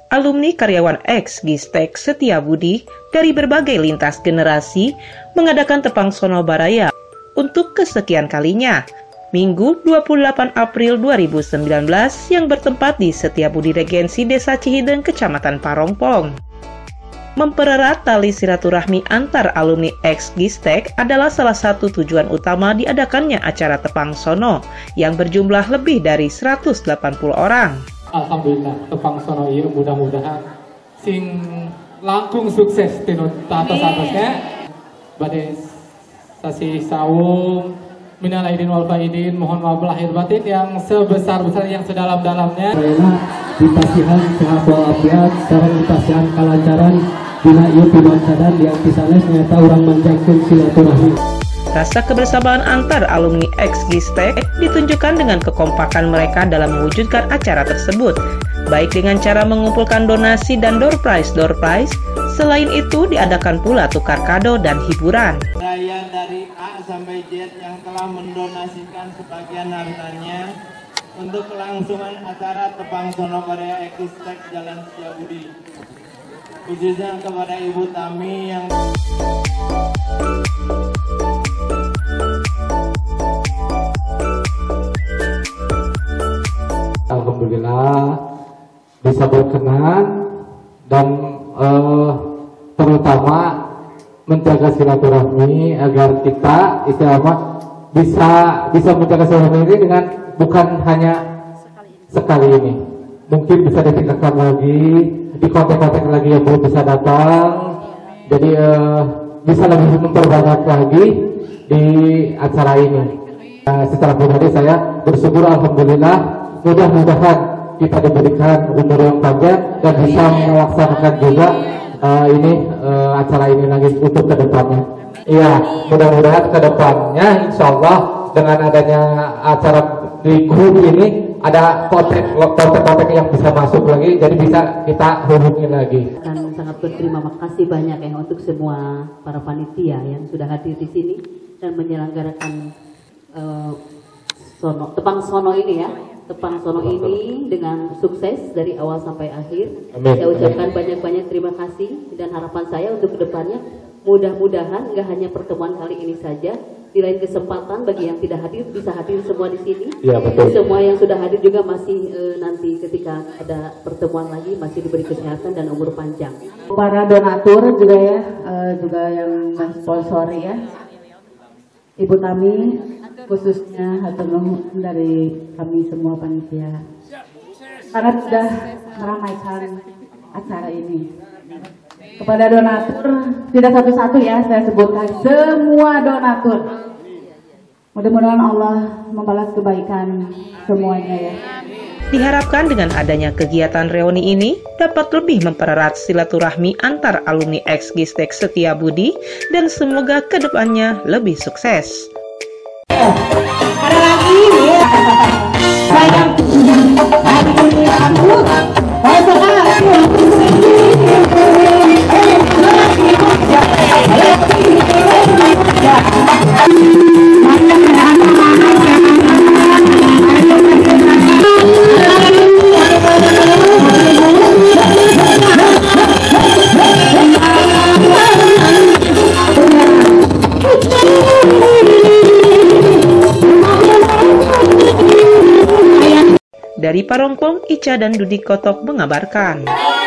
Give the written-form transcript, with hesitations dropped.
alumni karyawan ex-Gistek Setiabudi dari berbagai lintas generasi mengadakan Tepang Sono Baraya untuk kesekian kalinya, Minggu 28 April 2019 yang bertempat di Setiabudi Regensi Desa Cihideng, Kecamatan Parongpong. Mempererat tali silaturahmi antar alumni ex-Gistek adalah salah satu tujuan utama diadakannya acara Tepang Sono yang berjumlah lebih dari 180 orang. Alhamdulillah, Tepang Sono ini mudah-mudahan sing langkung sukses tino atas-atasnya. Badai sasi sawung, minal aidin wal faidin, mohon maaf lahir batin yang sebesar-besar yang sedalam-dalamnya. Dipasihan sehat walafiat, sareng dipasihan kalancaran, dina ieu pibansadan yang pisanes nyata urang manjangkeun silaturahmi. Rasa kebersamaan antar alumni ex-Gistek ditunjukkan dengan kekompakan mereka dalam mewujudkan acara tersebut, baik dengan cara mengumpulkan donasi dan door prize. Selain itu, diadakan pula tukar kado dan hiburan. Saya dari A sampai Z yang telah mendonasikan sebagian hartanya untuk kelangsungan acara Tepang Sono Baraya ex-Gistek Jalan Setiabudi, khususnya kepada Ibu Tami yang Alhamdulillah bisa berkenan dan terutama menjaga silaturahmi agar kita istilahnya bisa menjaga silaturahmi ini dengan bukan hanya sekali ini, mungkin bisa ditingkatkan lagi, di kontak-kontak lagi yang belum bisa datang, jadi bisa lebih memperbanyak lagi di acara ini. Secara pribadi saya bersyukur, alhamdulillah, mudah-mudahan kita diberikan umur yang panjang dan bisa melaksanakan juga acara ini lagi untuk kedepannya. Iya, mudah-mudahan kedepannya insya Allah dengan adanya acara di grup ini ada konten-konten yang bisa masuk lagi, jadi bisa kita hubungi lagi. Dan sangat berterima kasih banyak ya untuk semua para panitia yang sudah hadir di sini dan menyelenggarakan Tepang Sono ini ya. Tepang Sono ini dengan sukses dari awal sampai akhir. Amin. Saya ucapkan banyak-banyak terima kasih dan harapan saya untuk kedepannya mudah-mudahan nggak hanya pertemuan kali ini saja, di lain kesempatan bagi yang tidak hadir bisa hadir semua di sini. Ya, betul. Semua yang sudah hadir juga masih nanti ketika ada pertemuan lagi masih diberi kesehatan dan umur panjang. Para donatur juga ya, juga yang mensponsori ya, Ibu Tami khususnya hatur nuhun dari kami semua panitia karena sudah meramaikan acara ini. Kepada donatur, tidak satu-satu ya saya sebutkan, semua donatur, mudah-mudahan Allah membalas kebaikan semuanya ya. Diharapkan dengan adanya kegiatan reuni ini dapat lebih mempererat silaturahmi antar alumni ex-Gistek Setiabudi dan semoga kedepannya lebih sukses. Ada lagi ya. Sayang Dari Parongpong, Ica dan Dudi Kotok mengabarkan.